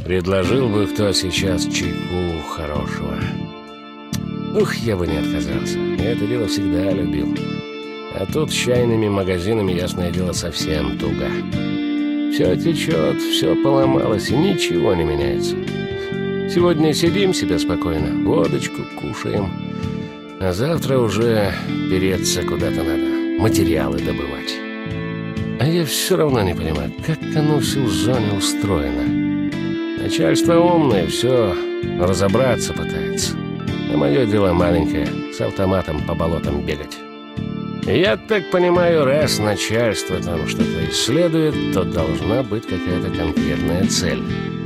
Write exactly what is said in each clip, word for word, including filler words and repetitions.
Предложил бы кто сейчас чайку хорошего. Ух, я бы не отказался. Я это дело всегда любил. А тут с чайными магазинами, ясное дело, совсем туго. Все течет, все поломалось, и ничего не меняется. Сегодня сидим себе спокойно, водочку кушаем, а завтра уже переться куда-то надо, материалы добывать. А я все равно не понимаю, как оно все в зоне устроено. Начальство умное, все разобраться пытается. А мое дело маленькое, с автоматом по болотам бегать. Я так понимаю, раз начальство там что-то исследует, то должна быть какая-то конкретная цель.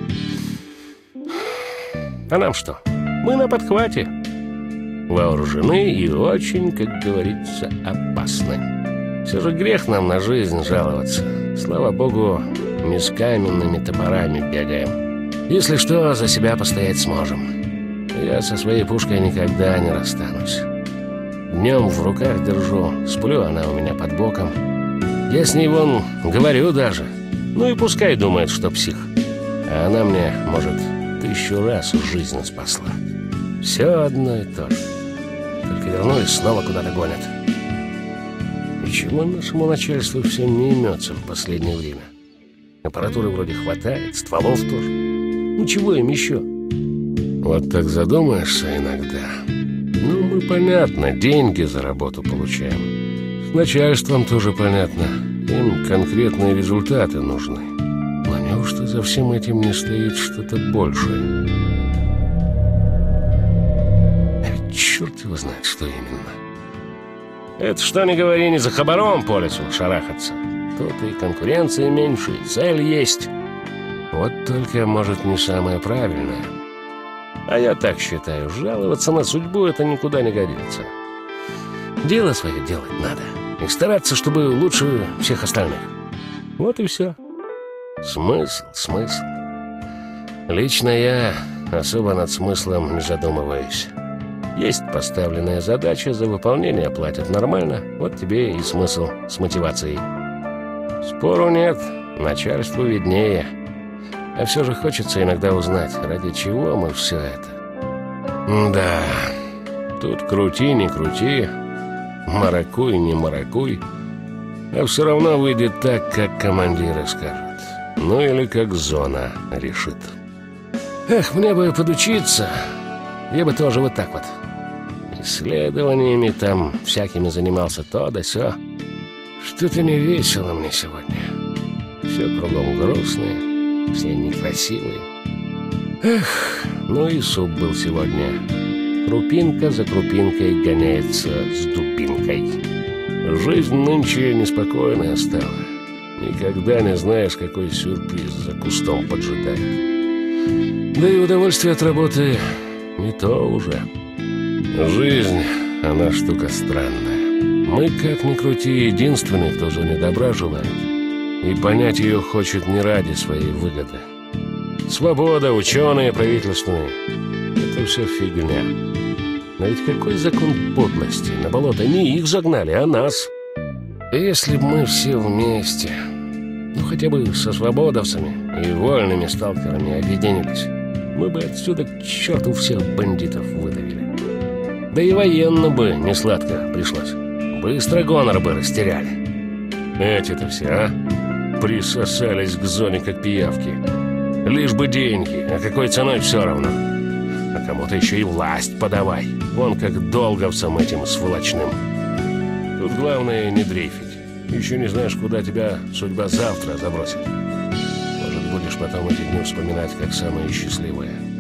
А нам что? Мы на подхвате. Вооружены и очень, как говорится, опасны. Все же грех нам на жизнь жаловаться. Слава богу, не с каменными топорами бегаем. Если что, за себя постоять сможем. Я со своей пушкой никогда не расстанусь. Днем в руках держу, сплю она у меня под боком. Я с ней вон говорю даже. Ну и пускай думает, что псих. А она мне, может, тысячу раз жизнь спасла. Все одно и то же. Только вернулись, снова куда-то гонят. И чего нашему начальству все не имется в последнее время? Аппаратуры вроде хватает, стволов тоже. Ну чего им еще? Вот так задумаешься иногда. Ну, мы, понятно, деньги за работу получаем. С начальством тоже понятно. Им конкретные результаты нужны. Но неужто за всем этим не стоит что-то большее? А ведь черт его знает, что именно. Это что ни говори, не за хабаром по лесу шарахаться. Тут и конкуренция меньше, и цель есть. Вот только, может, не самое правильное. А я так считаю, жаловаться на судьбу — это никуда не годится. Дело свое делать надо. И стараться, чтобы лучше всех остальных. Вот и все. Смысл, смысл. Лично я особо над смыслом не задумываюсь. Есть поставленная задача, за выполнение платят нормально. Вот тебе и смысл с мотивацией. Спору нет, начальству виднее. А все же хочется иногда узнать, ради чего мы все это. Да, тут крути, не крути, маракуй, не маракуй, а все равно выйдет так, как командиры скажут. Ну или как зона решит. Эх, мне бы подучиться, я бы тоже вот так вот. Исследованиями там всякими занимался, то да сё. Что-то не весело мне сегодня. Все кругом грустное. Все некрасивые. Эх, ну и суп был сегодня. Крупинка за крупинкой гоняется с дубинкой. Жизнь нынче неспокойная стала. Никогда не знаешь, какой сюрприз за кустом поджидает. Да и удовольствие от работы не то уже. Жизнь, она штука странная. Мы, как ни крути, единственные, кто же не добра желает. И понять ее хочет не ради своей выгоды. Свобода, ученые, правительственные — это все фигня. Но ведь какой закон подлости? На болото не их загнали, а нас. И если бы мы все вместе, ну хотя бы со свободовцами и вольными сталкерами объединились, мы бы отсюда к черту всех бандитов выдавили. Да и военно бы не сладко пришлось. Быстро гонор бы растеряли. Эти-то все, а? Присосались к зоне, как пиявки. Лишь бы деньги, а какой ценой все равно. А кому-то еще и власть подавай. Вон как долговцам этим сволочным. Тут главное не дрейфить. Еще не знаешь, куда тебя судьба завтра забросит. Может, будешь потом эти дни вспоминать как самые счастливые.